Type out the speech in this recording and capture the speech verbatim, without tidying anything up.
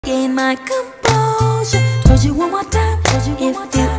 Gain my composure. Told you one more time, told you one more time.